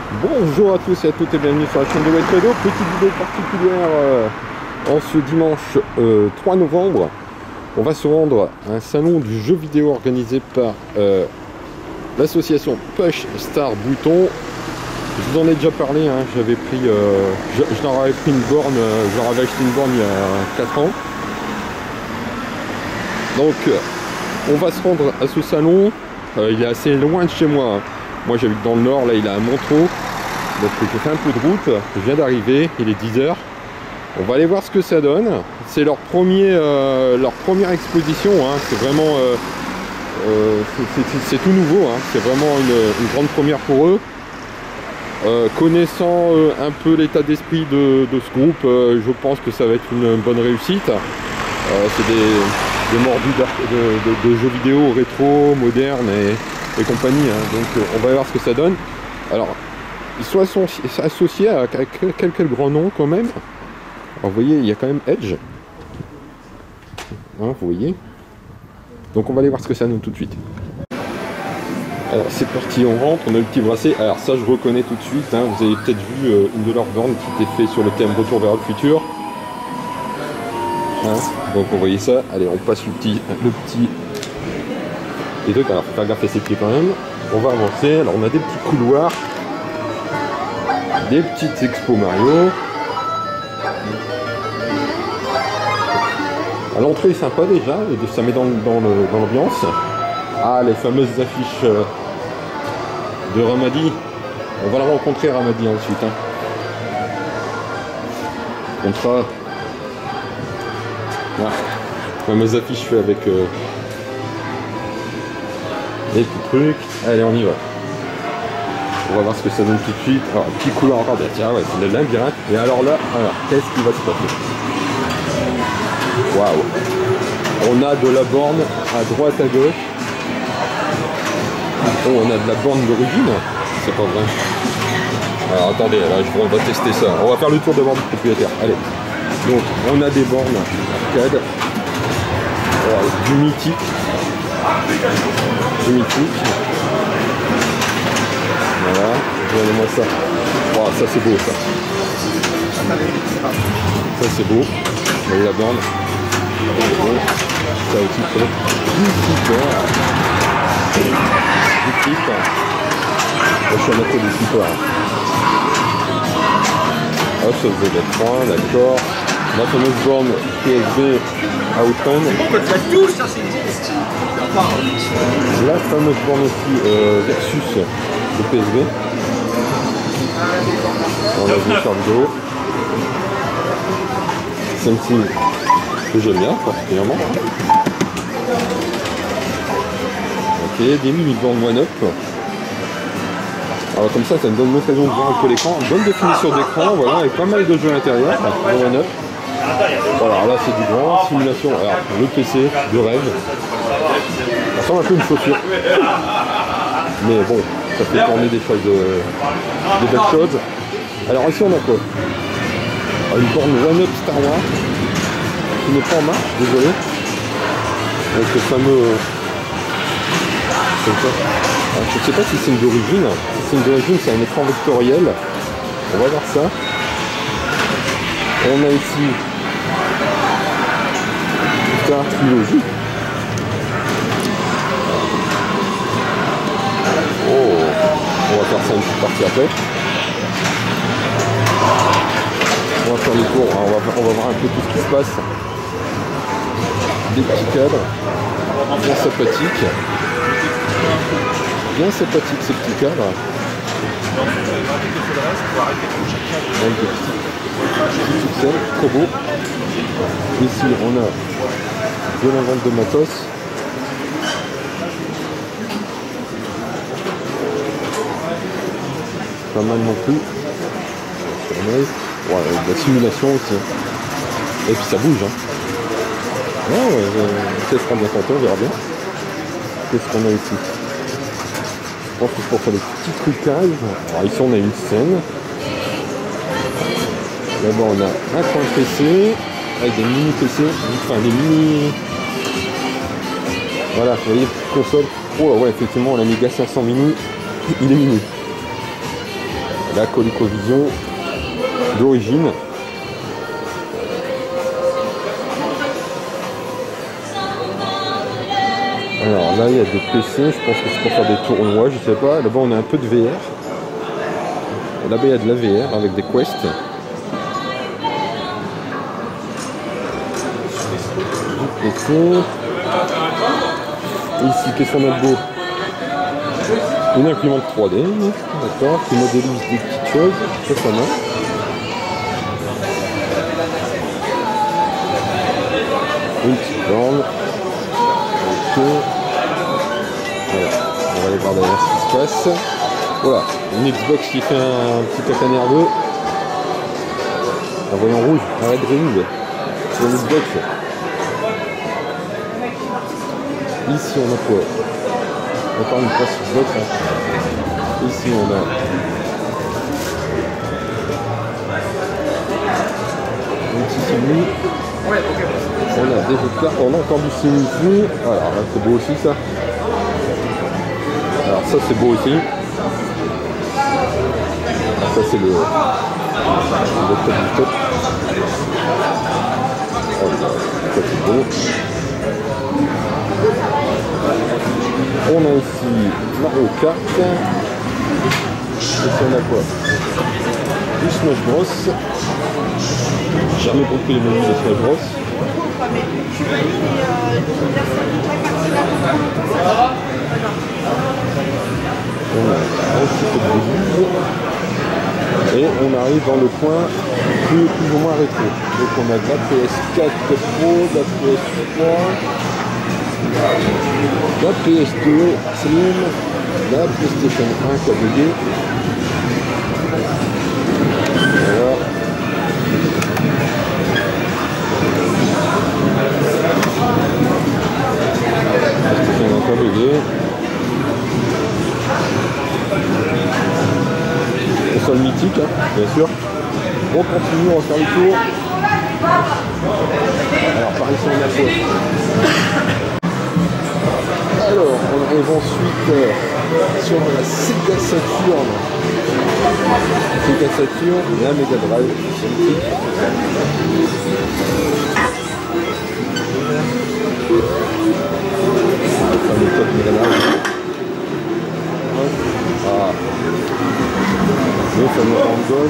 Bonjour à tous et à toutes et bienvenue sur la chaîne de White. Petite vidéo particulière en ce dimanche 3 novembre. On va se rendre à un salon du jeu vidéo organisé par l'association Push Star Bouton. Je vous en ai déjà parlé, hein, j'avais pris, je leur avais pris une borne, je leur avais acheté une borne il y a 4 ans. Donc on va se rendre à ce salon, il est assez loin de chez moi. Moi j'habite dans le nord, là il est à Montreux. Donc j'ai fait un peu de route, je viens d'arriver, il est 10 h. On va aller voir ce que ça donne. C'est leur première exposition, hein. C'est vraiment c'est tout nouveau, hein. C'est vraiment une grande première pour eux. Connaissant un peu l'état d'esprit de ce groupe, je pense que ça va être une bonne réussite. C'est des mordus de jeux vidéo rétro, modernes et compagnie, hein. Donc on va voir ce que ça donne. Alors ils sont associés à quelques grands noms quand même. Alors vous voyez, il y a quand même Edge, hein, vous voyez. Donc on va aller voir ce que ça donne tout de suite. Alors c'est parti, on rentre, on a le petit bracelet. Alors ça je reconnais tout de suite, hein. Vous avez peut-être vu une de leurs bornes qui était faite sur le thème Retour vers le futur, hein. Donc on voyait ça. Allez, on passe le petit les trucs. Alors faut faire gaffe à ses pieds quand même. On va avancer. Alors on a des petits couloirs, des petites expos Mario. À l'entrée est sympa déjà, et ça met dans l'ambiance. Ah, les fameuses affiches de Ramadi. On va la rencontrer Ramadi ensuite, hein. Contrat. Ah, fameuse affiche faite avec des petits trucs. Allez, on y va. On va voir ce que ça donne tout de suite. Alors, petit couloir encore, tiens, ouais, c'est de labyrinthe. Et alors là, qu'est-ce qui va se passer? Waouh! On a de la borne à droite, à gauche. Oh, on a de la borne d'origine. C'est pas vrai. Alors attendez, là, on va tester ça. On va faire le tour de borne du propriétaire. Allez. Donc, on a des bornes arcade. Oh, du mythique. Du mythique. Voilà. Regardez-moi ça. Oh, ça c'est beau ça. Ça c'est beau. Vous voyez la borne. Ça aussi c'est du super. Du type. Je suis un maître du super. Hop, ça faisait des points, d'accord. La fameuse borne PSV Outrun. La fameuse borne aussi Versus de PSV. On a vu sur vidéo. Celle-ci que j'aime bien particulièrement. Ok, des mini-bornes one-up. Alors comme ça me donne l'occasion de voir un peu l'écran. Bonne définition d'écran, voilà, avec pas mal de jeux à l'intérieur. One-up. Voilà, là c'est du grand, simulation. Alors le PC de rêve. Ça ressemble un peu à une chaussure. Mais bon, ça fait tourner des choses, des belles choses. Alors ici on a quoi? Une borne one-up Star Wars qui n'est pas en marche, désolé. Avec le fameux comme ça. Alors, je ne sais pas si c'est une d'origine. Si c'est une d'origine, c'est un écran vectoriel. On va voir ça. On a ici Star Trilogy. Oh, on va faire ça une petite partie après. On va faire le tour, hein. On va voir un peu tout ce qui se passe. Des petits cadres, bien sympathiques. Bien sympathiques ces petits cadres. Avec des petits pixels, trop beau. Ici on a de la vente de matos. Pas mal non plus. Ouais, de la simulation aussi. Et puis ça bouge, hein. Ouais, peut-être qu'on bien tenter, on verra bien. Qu'est-ce qu'on a ici? Je pense que c'est pour faire des petits trucages. Alors ici on a une scène. Là-bas on a un coin PC avec des mini PC, enfin des mini. Voilà, vous voyez, console. Oh ouais, effectivement l'Amiga 500 mini, il est mini. la ColecoVision d'origine. Alors là il y a des PC, je pense que c'est pour faire des tournois, je sais pas. Là-bas on a un peu de VR. Là-bas il y a de la VR avec des quests. PC. Ici qu'est-ce qu'on a de beau? Une imprimante 3D, d'accord, qui modélise des petites choses, ça ça marche. Une petite borne. Ok. Voilà, on va aller voir derrière ce qui se passe. Voilà, une Xbox qui fait un petit caca nerveux. Un voyant rouge, un red ring sur une Xbox. Ici on a quoi? Encore une place Xbox. Hein. Ici on a un petit Sony. On a des autres cartes, on a encore du Sony ici. Alors là c'est beau aussi ça. Alors ça c'est beau aussi. Ça c'est le top du top. Oh là, ça c'est beau. On a ici Mario Kart. Et on a quoi? Du Smash Bros. J'ai jamais compris les menus de Smash Bros. On a un petit peu de musique. Et on arrive dans le coin plus ou moins rétro. Donc on a de la PS4 Pro, de la PS3, la PS2 Slim, la PlayStation 1 qui a bugué. Voilà. La PlayStation 1 qui a bugué. Console mythique, hein, bien sûr. On continue, on va faire le tour. Alors par ici on a quoi? Alors on arrive ensuite sur la Sega Saturn. Sega Saturn, la Mega Drive, c'est mythique. Le fameux code Mega Drive. Ah. Le fameux random.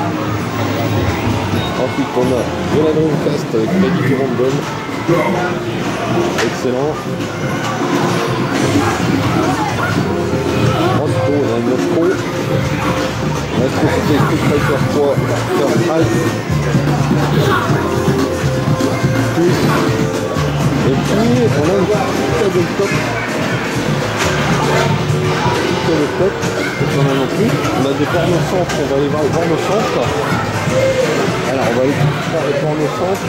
Ensuite on a de la Dreamcast avec Magic du random. Excellent. Ensuite on a une Astro. L'Astro c'était Street Fighter 3 First Strike. Et puis on a une tabletop. On a des bornes au centre, on va aller voir les bornes au centre. Alors on va aller voir les bornes au centre.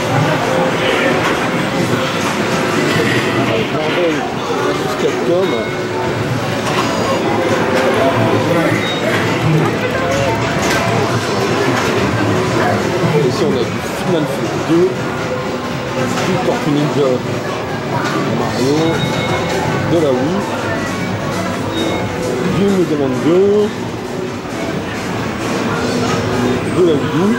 Avec Marvel versus Capcom. Ici on a du Final Fantasy 2, du Tortue Ninja, Mario, de la Wii. Du Mega Man 2, de la Wii U.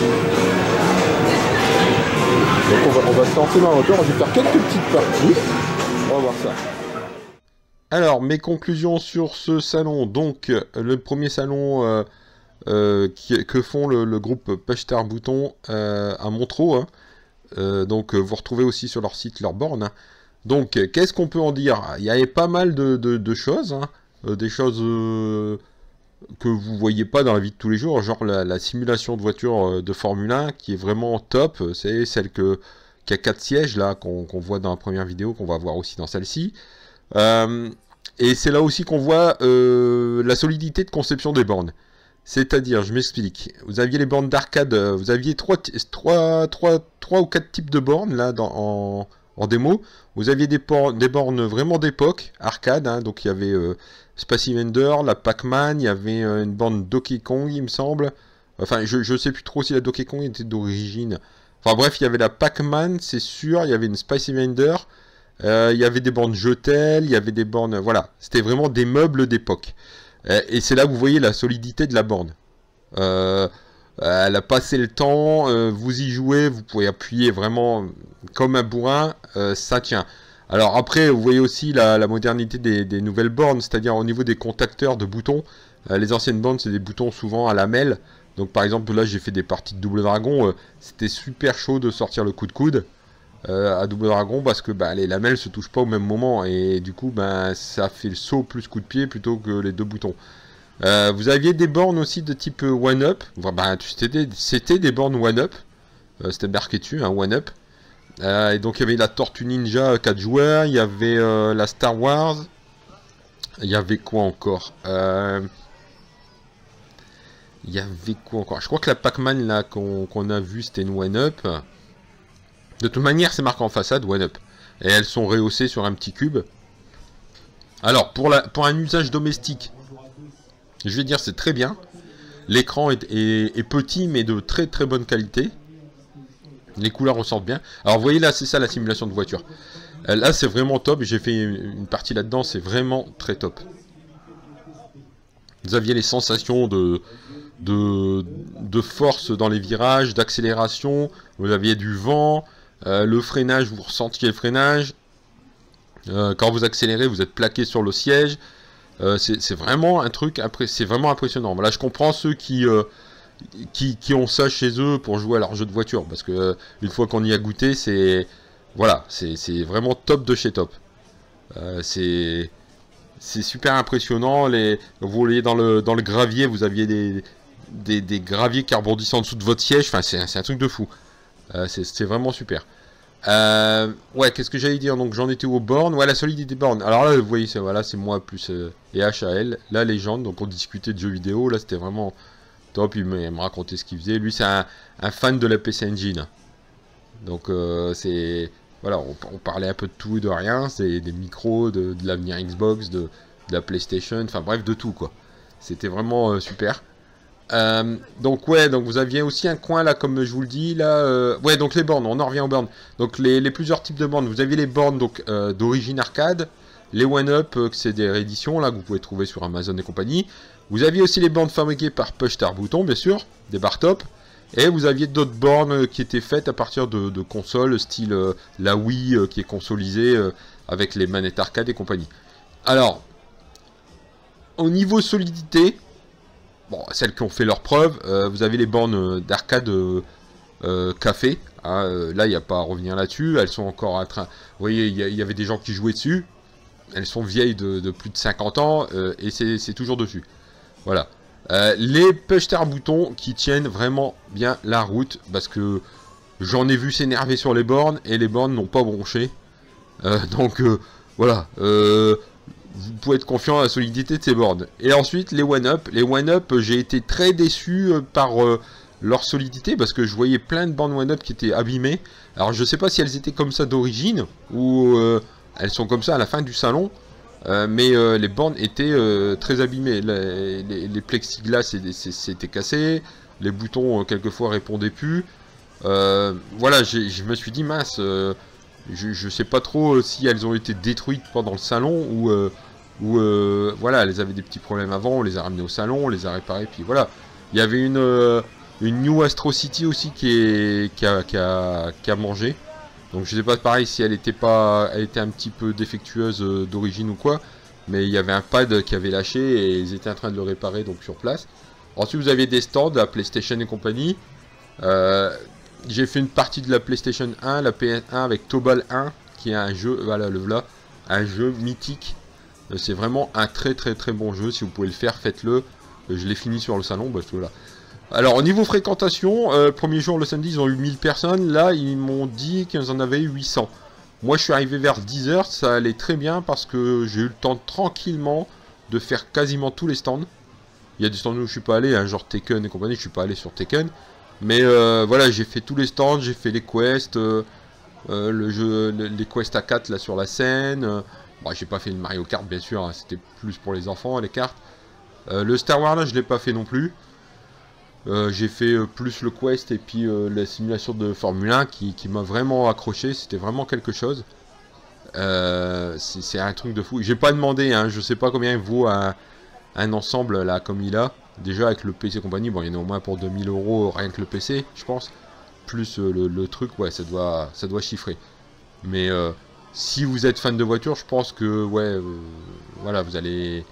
Donc on va se lancer dans l'auteur, je vais faire quelques petites parties. On va voir ça. Alors mes conclusions sur ce salon. Donc le premier salon que font le groupe Pechtar Bouton à Montreux. Hein. Donc vous retrouvez aussi sur leur site leurs bornes. Hein. Donc qu'est-ce qu'on peut en dire? Il y avait pas mal de choses. Hein. Des choses que vous voyez pas dans la vie de tous les jours, genre la simulation de voiture de Formule 1 qui est vraiment top, c'est celle qui a 4 sièges là qu'on voit dans la première vidéo, qu'on va voir aussi dans celle-ci. Et c'est là aussi qu'on voit la solidité de conception des bornes. C'est-à-dire, je m'explique, vous aviez les bornes d'arcade, vous aviez 3 ou 4 types de bornes là en démo. Vous aviez des bornes vraiment d'époque, arcade, hein, donc il y avait Space Invader, la Pac-Man, il y avait une borne Donkey Kong, il me semble. Enfin, je sais plus trop si la Donkey Kong était d'origine. Enfin bref, il y avait la Pac-Man, c'est sûr, il y avait une Space Invader, il y avait des bornes Jetel, il y avait des bornes... Voilà, c'était vraiment des meubles d'époque. Et c'est là que vous voyez la solidité de la borne. Elle a passé le temps, vous y jouez, vous pouvez appuyer vraiment comme un bourrin, ça tient. Alors après, vous voyez aussi la modernité des nouvelles bornes, c'est-à-dire au niveau des contacteurs de boutons. Les anciennes bornes, c'est des boutons souvent à lamelles. Donc par exemple, là j'ai fait des parties de Double Dragon, c'était super chaud de sortir le coup de coude à Double Dragon parce que les lamelles se touchent pas au même moment et du coup ça fait le saut plus coup de pied plutôt que les deux boutons. Vous aviez des bornes aussi de type one-up. C'était des bornes one-up. C'était marqué dessus, un one-up. Et donc il y avait la Tortue Ninja 4 joueurs. Il y avait la Star Wars. Il y avait quoi encore Il y avait quoi encore? Je crois que la Pac-Man là qu'on a vu c'était une one-up. De toute manière c'est marqué en façade one-up. Et elles sont rehaussées sur un petit cube. Alors pour un usage domestique, je vais dire c'est très bien. L'écran est petit mais de très très bonne qualité. Les couleurs ressortent bien. Alors vous voyez là c'est ça la simulation de voiture. Là c'est vraiment top. J'ai fait une partie là-dedans. C'est vraiment très top. Vous aviez les sensations de force dans les virages, d'accélération. Vous aviez du vent. Le freinage, vous ressentiez le freinage. Quand vous accélérez, vous êtes plaqué sur le siège. C'est vraiment un truc, c'est vraiment impressionnant. Voilà, je comprends ceux qui ont ça chez eux pour jouer à leur jeu de voiture, parce que une fois qu'on y a goûté, c'est vraiment top de chez top. C'est super impressionnant. Vous voyez dans le gravier, vous aviez des graviers qui rebondissent en dessous de votre siège. Enfin, c'est un truc de fou. C'est vraiment super. Ouais, qu'est-ce que j'allais dire? Donc j'en étais aux bornes. Ouais, la solidité des bornes. Alors là, vous voyez, voilà, c'est moi plus et HAL. La légende. Donc on discutait de jeux vidéo. Là, c'était vraiment top. Il me racontait ce qu'il faisait. Lui, c'est un fan de la PC Engine. Donc c'est voilà, on parlait un peu de tout et de rien. C'est des micros, de l'avenir Xbox, de la PlayStation. Enfin bref, de tout quoi. C'était vraiment super. Donc ouais, donc vous aviez aussi un coin là, comme je vous le dis là. Ouais, donc les bornes, on en revient aux bornes. Donc les plusieurs types de bornes. Vous aviez les bornes donc d'origine arcade, les one-up, que c'est des rééditions là que vous pouvez trouver sur Amazon et compagnie. Vous aviez aussi les bornes fabriquées par Push Start Bouton, bien sûr, des bar top. Et vous aviez d'autres bornes qui étaient faites à partir de consoles, style la Wii qui est consolisée avec les manettes arcade et compagnie. Alors, au niveau solidité. Bon, celles qui ont fait leurs preuves, vous avez les bornes d'arcade café. Hein, là, il n'y a pas à revenir là-dessus. Elles sont encore en train... Vous voyez, il y avait des gens qui jouaient dessus. Elles sont vieilles de plus de 50 ans et c'est toujours dessus. Voilà. Les push-start boutons qui tiennent vraiment bien la route. Parce que j'en ai vu s'énerver sur les bornes et les bornes n'ont pas bronché. Donc, voilà. Vous pouvez être confiant à la solidité de ces bornes. Et ensuite, les one-up. Les one-up, j'ai été très déçu par leur solidité, parce que je voyais plein de bornes one-up qui étaient abîmées. Alors, je sais pas si elles étaient comme ça d'origine, ou elles sont comme ça à la fin du salon, mais les bornes étaient très abîmées. Les plexiglas c'était cassé, les boutons quelquefois répondaient plus. Voilà, je me suis dit, mince... je sais pas trop si elles ont été détruites pendant le salon ou voilà, elles avaient des petits problèmes avant, on les a ramenées au salon, on les a réparées, puis voilà. Il y avait une New Astro City aussi qui a mangé. Donc je sais pas pareil si elle était un petit peu défectueuse d'origine ou quoi, mais il y avait un pad qui avait lâché et ils étaient en train de le réparer donc sur place. Ensuite vous aviez des stands à PlayStation et compagnie. J'ai fait une partie de la PlayStation 1, la PS1 avec Tobal 1, qui est un jeu, voilà, un jeu mythique. C'est vraiment un très très très bon jeu. Si vous pouvez le faire, faites-le. Je l'ai fini sur le salon, bah, voilà. Alors au niveau fréquentation, premier jour le samedi, ils ont eu 1000 personnes. Là, ils m'ont dit qu'ils en avaient eu 800. Moi, je suis arrivé vers 10h, ça allait très bien parce que j'ai eu le temps tranquillement de faire quasiment tous les stands. Il y a des stands où je suis pas allé, hein, genre Tekken et compagnie, je suis pas allé sur Tekken. Mais voilà, j'ai fait tous les stands, j'ai fait les quests, les quests à 4 là sur la scène. Bon, j'ai pas fait une Mario Kart bien sûr, hein, c'était plus pour les enfants les cartes. Le Star Wars là, je l'ai pas fait non plus. J'ai fait plus le quest et puis la simulation de Formule 1 qui m'a vraiment accroché, c'était vraiment quelque chose. C'est un truc de fou. J'ai pas demandé, hein, je sais pas combien il vaut un ensemble là comme il a. Déjà avec le PC compagnie, bon il y en a au moins pour 2000 € rien que le PC, je pense. Plus le truc, ouais, ça doit chiffrer. Mais si vous êtes fan de voiture, je pense que, ouais, voilà, vous allez...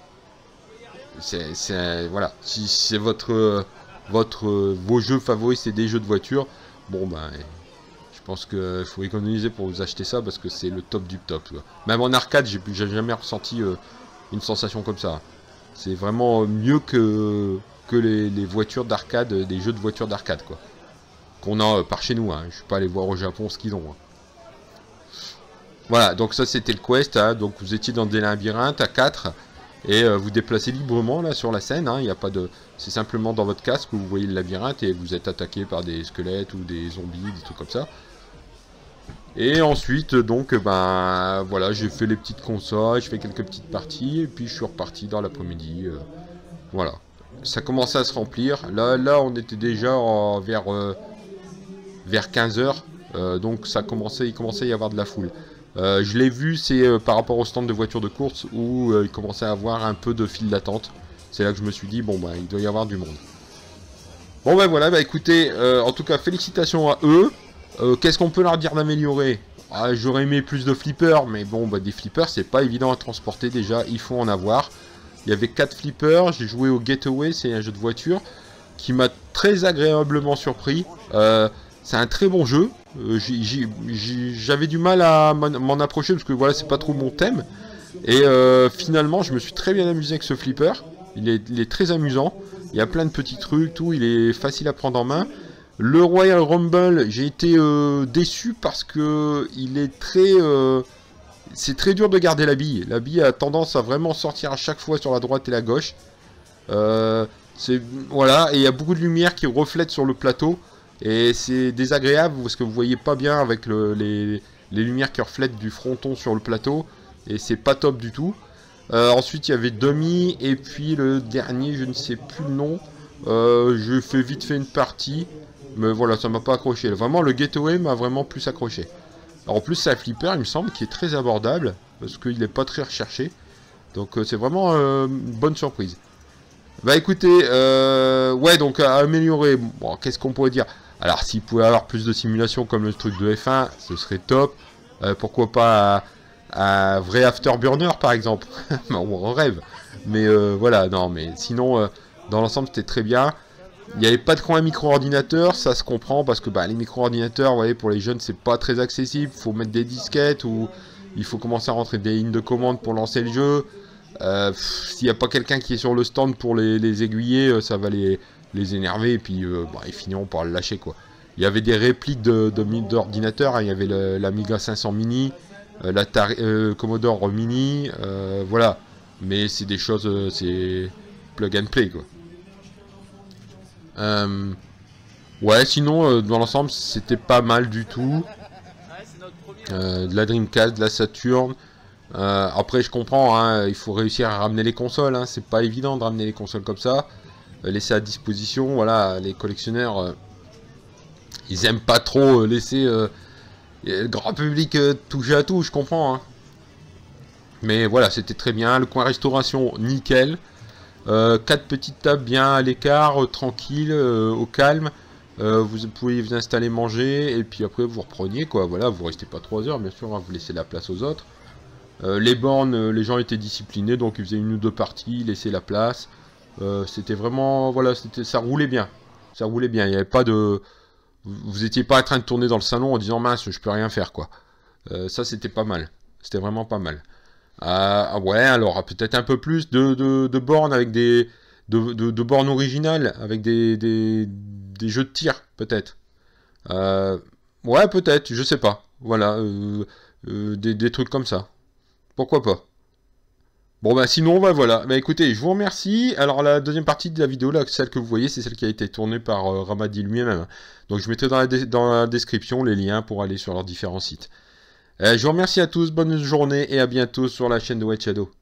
voilà, si c'est vos jeux favoris, c'est des jeux de voiture, bon, ben, je pense qu'il faut économiser pour vous acheter ça, parce que c'est le top du top, quoi. Même en arcade, j'ai jamais ressenti une sensation comme ça. C'est vraiment mieux que les voitures d'arcade, des jeux de voitures d'arcade, quoi. Qu'on a par chez nous, hein. Je suis pas allé voir au Japon ce qu'ils ont. Hein. Voilà, donc ça c'était le quest, hein. Donc vous étiez dans des labyrinthes à 4, et vous déplacez librement là sur la scène, hein. Il y a pas de... C'est simplement dans votre casque où vous voyez le labyrinthe, et vous êtes attaqué par des squelettes ou des zombies, des trucs comme ça. Et ensuite, donc, ben, voilà, j'ai fait les petites consoles, je fais quelques petites parties, et puis je suis reparti dans l'après-midi, voilà. Ça commençait à se remplir, là on était déjà vers 15 h, donc il commençait à y avoir de la foule. Je l'ai vu, c'est par rapport au stand de voitures de course où il commençait à avoir un peu de file d'attente. C'est là que je me suis dit, bon bah il doit y avoir du monde. Bon bah voilà, bah écoutez, en tout cas félicitations à eux. Qu'est-ce qu'on peut leur dire d'améliorer? J'aurais aimé plus de flippers, mais bon bah des flippers c'est pas évident à transporter déjà, il faut en avoir. Il y avait 4 flippers, j'ai joué au Getaway, c'est un jeu de voiture qui m'a très agréablement surpris. C'est un très bon jeu. J'avais du mal à m'en approcher parce que voilà, c'est pas trop mon thème. Et finalement, je me suis très bien amusé avec ce flipper. Il est très amusant. Il y a plein de petits trucs, tout. Il est facile à prendre en main. Le Royal Rumble, j'ai été déçu parce que il est très... c'est très dur de garder la bille. La bille a tendance à vraiment sortir à chaque fois sur la droite et la gauche. Voilà, et il y a beaucoup de lumière qui reflète sur le plateau. Et c'est désagréable parce que vous voyez pas bien avec les lumières qui reflètent du fronton sur le plateau. Et c'est pas top du tout. Ensuite il y avait Dummy. Et puis le dernier, je ne sais plus le nom. Je fais vite fait une partie. Mais voilà, ça m'a pas accroché. Vraiment le Getaway m'a vraiment plus accroché. Alors en plus c'est un flipper, il me semble, qui est très abordable. Parce qu'il n'est pas très recherché. Donc c'est vraiment une bonne surprise. Bah écoutez, ouais, donc à améliorer, bon, qu'est-ce qu'on pourrait dire? Alors s'il pouvait avoir plus de simulation comme le truc de F1, ce serait top. Pourquoi pas un vrai Afterburner par exemple. On rêve. Mais voilà, non, mais sinon, dans l'ensemble c'était très bien. Il n'y avait pas de coin micro-ordinateur, ça se comprend parce que bah, les micro-ordinateurs, vous voyez, pour les jeunes c'est pas très accessible. Il faut mettre des disquettes ou il faut commencer à rentrer des lignes de commande pour lancer le jeu. S'il n'y a pas quelqu'un qui est sur le stand pour les aiguiller, ça va les énerver et puis bah, ils finiront par le lâcher quoi. Il y avait des répliques d'ordinateurs, hein. Il y avait l'Amiga 500 Mini, la Commodore Mini, voilà. Mais c'est des choses, c'est plug and play quoi. Ouais, sinon dans l'ensemble c'était pas mal du tout. De la Dreamcast, de la Saturn. Après je comprends, hein, il faut réussir à ramener les consoles, hein, c'est pas évident de ramener les consoles comme ça, laisser à disposition, voilà, les collectionneurs, ils aiment pas trop laisser le grand public toucher à tout, je comprends, hein. Mais voilà, c'était très bien, le coin restauration, nickel, 4 petites tables bien à l'écart, tranquille, au calme, vous pouvez vous installer, manger, et puis après vous repreniez, quoi, voilà, vous restez pas 3 heures, bien sûr, hein, vous laissez la place aux autres. Les bornes, les gens étaient disciplinés, donc ils faisaient 1 ou 2 parties, ils laissaient la place. C'était vraiment, voilà, ça roulait bien. Ça roulait bien, il n'y avait pas de... Vous étiez pas en train de tourner dans le salon en disant, mince, je peux rien faire, quoi. Ça, c'était pas mal. C'était vraiment pas mal. Ouais, alors, peut-être un peu plus de bornes avec des... De bornes originales, avec des jeux de tir, peut-être. Ouais, peut-être, je sais pas. Voilà, des trucs comme ça. Pourquoi pas? Bon bah sinon bah voilà, bah écoutez, je vous remercie. Alors la deuxième partie de la vidéo, là, celle que vous voyez, c'est celle qui a été tournée par Ramadi lui-même. Donc je mettrai dans la description les liens pour aller sur leurs différents sites. Je vous remercie à tous, bonne journée et à bientôt sur la chaîne de White Shadow.